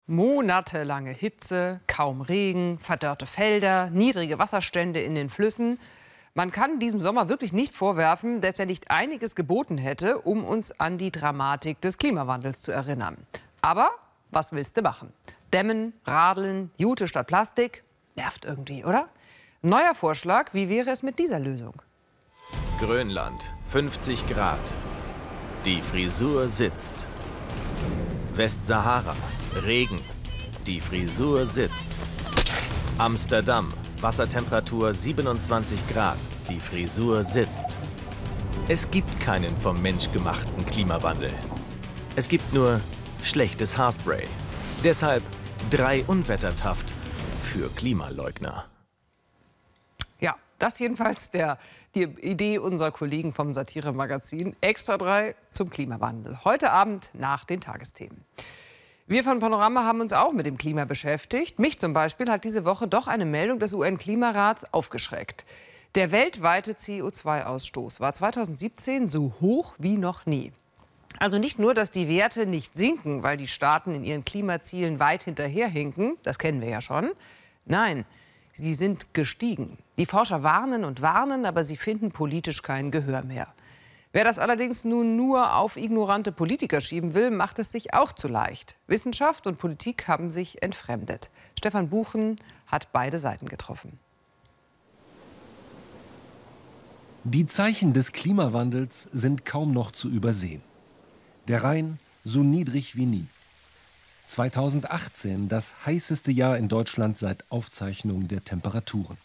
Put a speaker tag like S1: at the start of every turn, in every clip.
S1: Monatelange Hitze, kaum Regen, verdörrte Felder, niedrige Wasserstände in den Flüssen. Man kann diesem Sommer wirklich nicht vorwerfen, dass er nicht einiges geboten hätte, um uns an die Dramatik des Klimawandels zu erinnern. Aber was willst du machen? Dämmen, radeln, Jute statt Plastik? Nervt irgendwie, oder? Neuer Vorschlag, wie wäre es mit dieser Lösung?
S2: Grönland, 50 Grad. Die Frisur sitzt. Westsahara, Regen. Die Frisur sitzt. Amsterdam, Wassertemperatur 27 Grad. Die Frisur sitzt. Es gibt keinen vom Mensch gemachten Klimawandel. Es gibt nur schlechtes Haarspray. Deshalb 3 Unwettertaft für Klimaleugner.
S1: Ja, das jedenfalls die Idee unserer Kollegen vom Satire-Magazin Extra 3 zum Klimawandel. Heute Abend nach den Tagesthemen. Wir von Panorama haben uns auch mit dem Klima beschäftigt. Mich zum Beispiel hat diese Woche doch eine Meldung des UN-Klimarats aufgeschreckt. Der weltweite CO2-Ausstoß war 2017 so hoch wie noch nie. Also nicht nur, dass die Werte nicht sinken, weil die Staaten in ihren Klimazielen weit hinterherhinken, das kennen wir ja schon. Nein, sie sind gestiegen. Die Forscher warnen und warnen, aber sie finden politisch kein Gehör mehr. Wer das allerdings nun nur auf ignorante Politiker schieben will, macht es sich auch zu leicht. Wissenschaft und Politik haben sich entfremdet. Stefan Buchen hat beide Seiten getroffen.
S3: Die Zeichen des Klimawandels sind kaum noch zu übersehen. Der Rhein so niedrig wie nie. 2018 das heißeste Jahr in Deutschland seit Aufzeichnung der Temperaturen.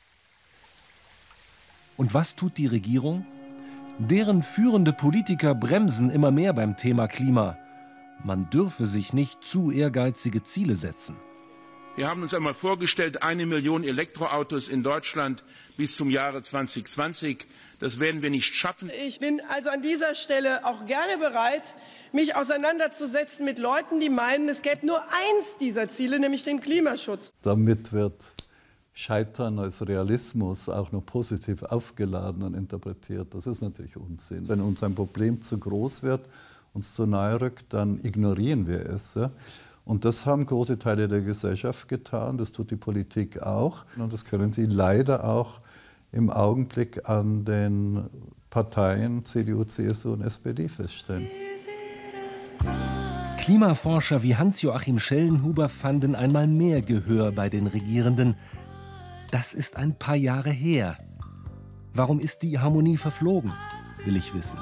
S3: Und was tut die Regierung? Deren führende Politiker bremsen immer mehr beim Thema Klima. Man dürfe sich nicht zu ehrgeizige Ziele setzen.
S4: Wir haben uns einmal vorgestellt, 1 Million Elektroautos in Deutschland bis zum Jahre 2020. Das werden wir nicht schaffen.
S5: Ich bin also an dieser Stelle auch gerne bereit, mich auseinanderzusetzen mit Leuten, die meinen, es gäbe nur eins dieser Ziele, nämlich den Klimaschutz.
S6: Damit wird Scheitern als Realismus auch noch positiv aufgeladen und interpretiert. Das ist natürlich Unsinn. Wenn uns ein Problem zu groß wird, uns zu nahe rückt, dann ignorieren wir es. Ja? Und das haben große Teile der Gesellschaft getan, das tut die Politik auch. Und das können Sie leider auch im Augenblick an den Parteien CDU, CSU und SPD feststellen.
S3: Klimaforscher wie Hans-Joachim Schellenhuber fanden einmal mehr Gehör bei den Regierenden. Das ist ein paar Jahre her. Warum ist die Harmonie verflogen, will ich wissen.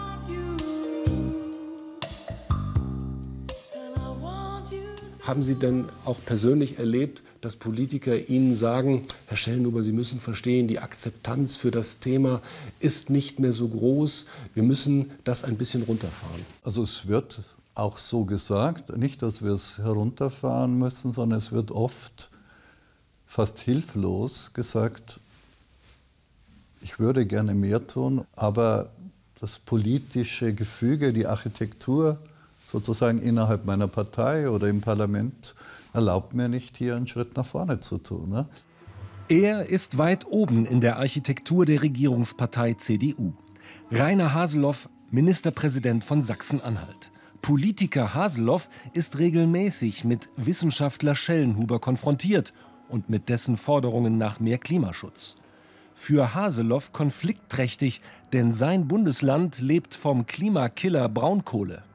S7: Haben Sie denn auch persönlich erlebt, dass Politiker Ihnen sagen, Herr Schellenhuber, Sie müssen verstehen, die Akzeptanz für das Thema ist nicht mehr so groß, wir müssen das ein bisschen runterfahren?
S6: Also es wird auch so gesagt, nicht, dass wir es herunterfahren müssen, sondern es wird oft fast hilflos gesagt, ich würde gerne mehr tun, aber das politische Gefüge, die Architektur sozusagen innerhalb meiner Partei oder im Parlament erlaubt mir nicht, hier einen Schritt nach vorne zu tun. Ne?
S3: Er ist weit oben in der Architektur der Regierungspartei CDU. Rainer Haseloff, Ministerpräsident von Sachsen-Anhalt. Politiker Haseloff ist regelmäßig mit Wissenschaftler Schellenhuber konfrontiert und mit dessen Forderungen nach mehr Klimaschutz. Für Haseloff konfliktträchtig, denn sein Bundesland lebt vom Klimakiller Braunkohle.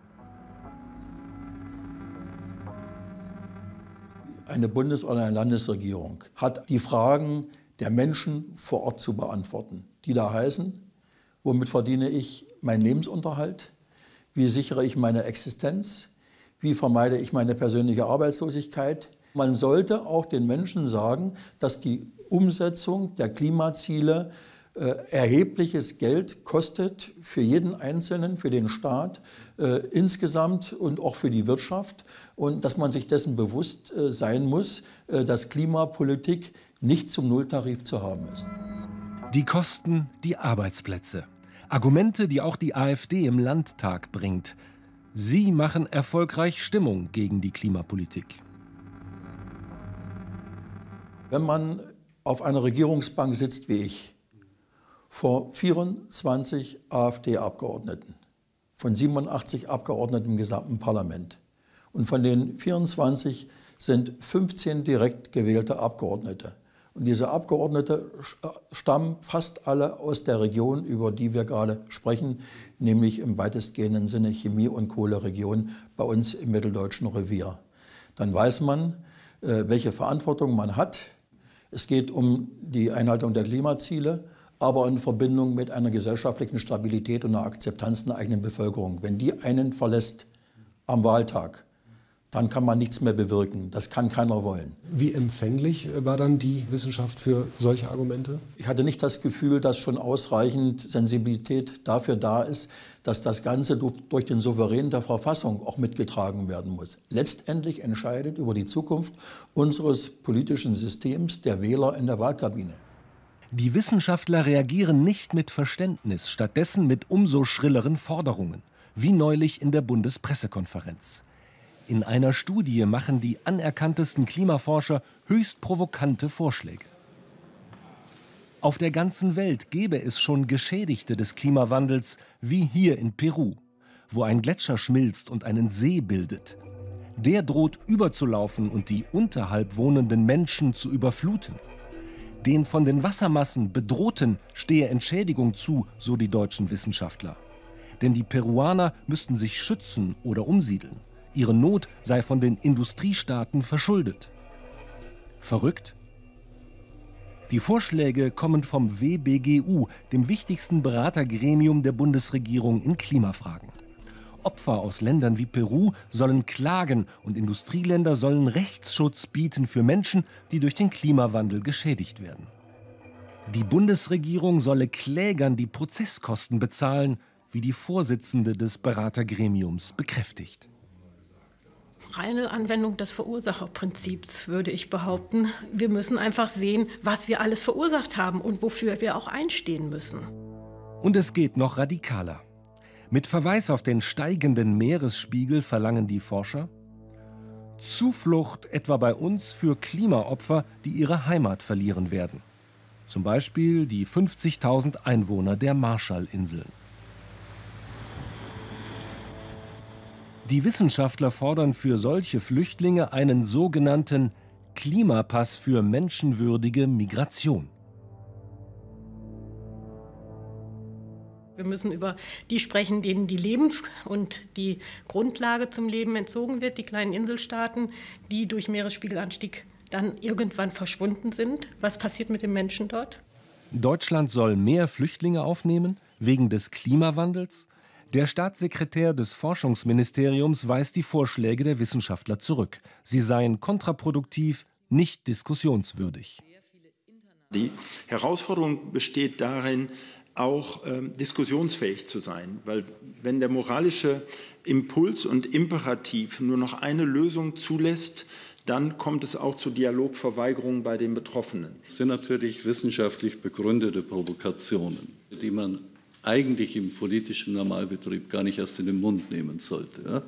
S8: Eine Bundes- oder eine Landesregierung hat die Fragen der Menschen vor Ort zu beantworten, die da heißen, womit verdiene ich meinen Lebensunterhalt, wie sichere ich meine Existenz, wie vermeide ich meine persönliche Arbeitslosigkeit. Man sollte auch den Menschen sagen, dass die Umsetzung der Klimaziele erhebliches Geld kostet für jeden Einzelnen, für den Staat insgesamt und auch für die Wirtschaft. Und dass man sich dessen bewusst sein muss, dass Klimapolitik nicht zum Nulltarif zu haben ist.
S3: Die Kosten, die Arbeitsplätze. Argumente, die auch die AfD im Landtag bringt. Sie machen erfolgreich Stimmung gegen die Klimapolitik.
S8: Wenn man auf einer Regierungsbank sitzt wie ich, vor 24 AfD-Abgeordneten, von 87 Abgeordneten im gesamten Parlament. Und von den 24 sind 15 direkt gewählte Abgeordnete. Und diese Abgeordnete stammen fast alle aus der Region, über die wir gerade sprechen, nämlich im weitestgehenden Sinne Chemie- und Kohleregion bei uns im Mitteldeutschen Revier. Dann weiß man, welche Verantwortung man hat. Es geht um die Einhaltung der Klimaziele, aber in Verbindung mit einer gesellschaftlichen Stabilität und einer Akzeptanz in der eigenen Bevölkerung. Wenn die einen verlässt am Wahltag, dann kann man nichts mehr bewirken. Das kann keiner wollen.
S7: Wie empfänglich war dann die Wissenschaft für solche Argumente?
S8: Ich hatte nicht das Gefühl, dass schon ausreichend Sensibilität dafür da ist, dass das Ganze durch den Souverän der Verfassung auch mitgetragen werden muss. Letztendlich entscheidet über die Zukunft unseres politischen Systems der Wähler in der Wahlkabine.
S3: Die Wissenschaftler reagieren nicht mit Verständnis, stattdessen mit umso schrilleren Forderungen, wie neulich in der Bundespressekonferenz. In einer Studie machen die anerkanntesten Klimaforscher höchst provokante Vorschläge. Auf der ganzen Welt gäbe es schon Geschädigte des Klimawandels, wie hier in Peru, wo ein Gletscher schmilzt und einen See bildet. Der droht überzulaufen und die unterhalb wohnenden Menschen zu überfluten. Den von den Wassermassen Bedrohten stehe Entschädigung zu, so die deutschen Wissenschaftler. Denn die Peruaner müssten sich schützen oder umsiedeln. Ihre Not sei von den Industriestaaten verschuldet. Verrückt? Die Vorschläge kommen vom WBGU, dem wichtigsten Beratergremium der Bundesregierung in Klimafragen. Opfer aus Ländern wie Peru sollen klagen und Industrieländer sollen Rechtsschutz bieten für Menschen, die durch den Klimawandel geschädigt werden. Die Bundesregierung solle Klägern die Prozesskosten bezahlen, wie die Vorsitzende des Beratergremiums bekräftigt.
S9: Reine Anwendung des Verursacherprinzips, würde ich behaupten. Wir müssen einfach sehen, was wir alles verursacht haben und wofür wir auch einstehen müssen.
S3: Und es geht noch radikaler. Mit Verweis auf den steigenden Meeresspiegel verlangen die Forscher Zuflucht etwa bei uns für Klimaopfer, die ihre Heimat verlieren werden. Zum Beispiel die 50.000 Einwohner der Marshallinseln. Die Wissenschaftler fordern für solche Flüchtlinge einen sogenannten Klimapass für menschenwürdige Migration.
S9: Wir müssen über die sprechen, denen die Lebens- und die Grundlage zum Leben entzogen wird, die kleinen Inselstaaten, die durch Meeresspiegelanstieg dann irgendwann verschwunden sind. Was passiert mit den Menschen dort?
S3: Deutschland soll mehr Flüchtlinge aufnehmen, wegen des Klimawandels. Der Staatssekretär des Forschungsministeriums weist die Vorschläge der Wissenschaftler zurück. Sie seien kontraproduktiv, nicht diskussionswürdig.
S10: Die Herausforderung besteht darin, auch diskussionsfähig zu sein. Weil wenn der moralische Impuls und Imperativ nur noch eine Lösung zulässt, dann kommt es auch zu Dialogverweigerungen bei den Betroffenen.
S6: Das sind natürlich wissenschaftlich begründete Provokationen, die man eigentlich im politischen Normalbetrieb gar nicht erst in den Mund nehmen sollte. Ja?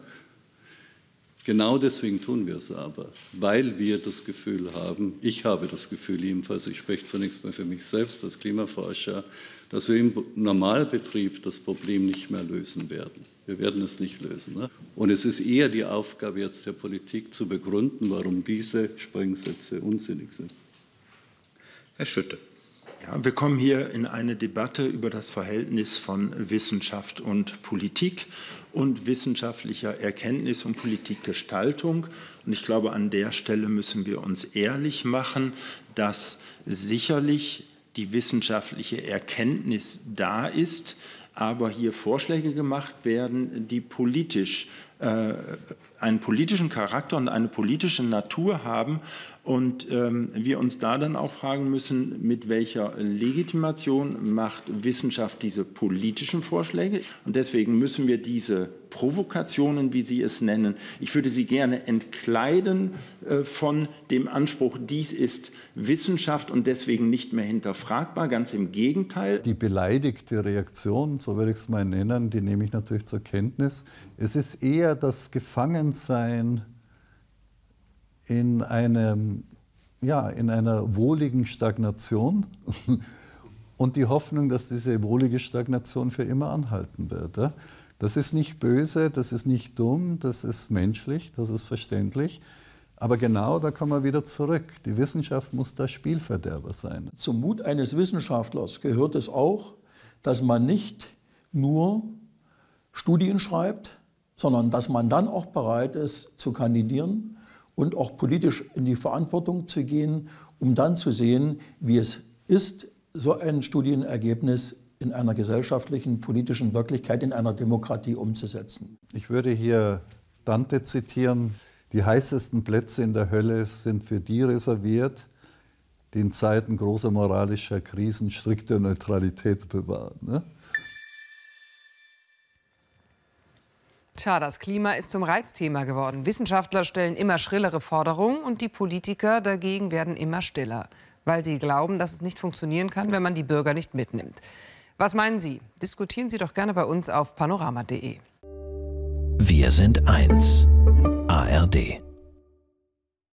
S6: Genau deswegen tun wir es aber, weil wir das Gefühl haben, ich habe das Gefühl jedenfalls, ich spreche zunächst mal für mich selbst als Klimaforscher, dass wir im Normalbetrieb das Problem nicht mehr lösen werden. Wir werden es nicht lösen. Ne? Und es ist eher die Aufgabe jetzt der Politik zu begründen, warum diese Sprengsätze unsinnig sind.
S10: Herr Schütte. Ja, wir kommen hier in eine Debatte über das Verhältnis von Wissenschaft und Politik und wissenschaftlicher Erkenntnis und Politikgestaltung. Und ich glaube, an der Stelle müssen wir uns ehrlich machen, dass sicherlich die wissenschaftliche Erkenntnis da ist, aber hier Vorschläge gemacht werden, die politisch einen politischen Charakter und eine politische Natur haben und wir uns da dann auch fragen müssen, mit welcher Legitimation macht Wissenschaft diese politischen Vorschläge, und deswegen müssen wir diese Provokationen, wie Sie es nennen, ich würde sie gerne entkleiden von dem Anspruch, dies ist Wissenschaft und deswegen nicht mehr hinterfragbar, ganz im Gegenteil.
S6: Die beleidigte Reaktion, so würde ich es mal nennen, die nehme ich natürlich zur Kenntnis. Es ist eher das Gefangensein in einer wohligen Stagnation und die Hoffnung, dass diese wohlige Stagnation für immer anhalten wird. Ja? Das ist nicht böse, das ist nicht dumm, das ist menschlich, das ist verständlich. Aber genau da kommen wir wieder zurück. Die Wissenschaft muss der Spielverderber sein.
S8: Zum Mut eines Wissenschaftlers gehört es auch, dass man nicht nur Studien schreibt, sondern dass man dann auch bereit ist zu kandidieren und auch politisch in die Verantwortung zu gehen, um dann zu sehen, wie es ist, so ein Studienergebnis in einer gesellschaftlichen, politischen Wirklichkeit, in einer Demokratie umzusetzen.
S6: Ich würde hier Dante zitieren: Die heißesten Plätze in der Hölle sind für die reserviert, die in Zeiten großer moralischer Krisen strikte Neutralität bewahren. Ne?
S1: Tja, das Klima ist zum Reizthema geworden. Wissenschaftler stellen immer schrillere Forderungen und die Politiker dagegen werden immer stiller, weil sie glauben, dass es nicht funktionieren kann, wenn man die Bürger nicht mitnimmt. Was meinen Sie? Diskutieren Sie doch gerne bei uns auf panorama.de.
S2: Wir sind eins. ARD.